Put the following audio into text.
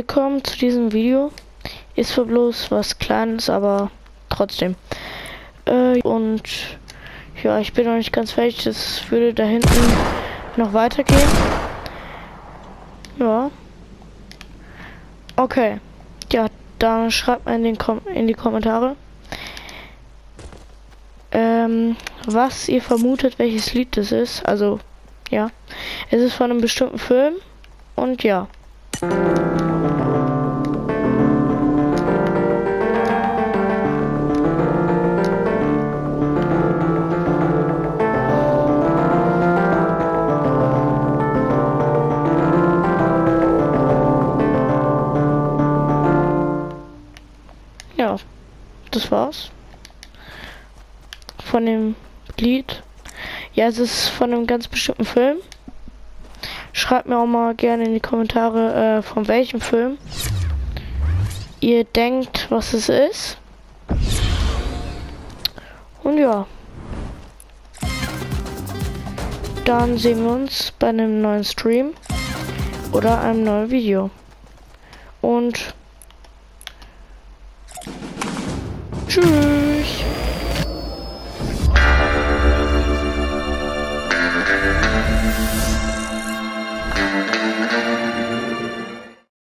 willkommen zu diesem Video. Ist zwar bloß was Kleines, aber trotzdem. Und ja, ich bin noch nicht ganz fertig. Das würde da hinten noch weitergehen. Ja. Okay. Ja, dann schreibt mal in die Kommentare, was ihr vermutet, welches Lied das ist. Also, ja. Es ist von einem bestimmten Film. Und ja. Ja, das war's von dem Lied. Ja, es ist von einem ganz bestimmten Film. Schreibt mir auch mal gerne in die Kommentare, von welchem Film ihr denkt, was es ist. Und ja. Dann sehen wir uns bei einem neuen Stream oder einem neuen Video. Und tschüss.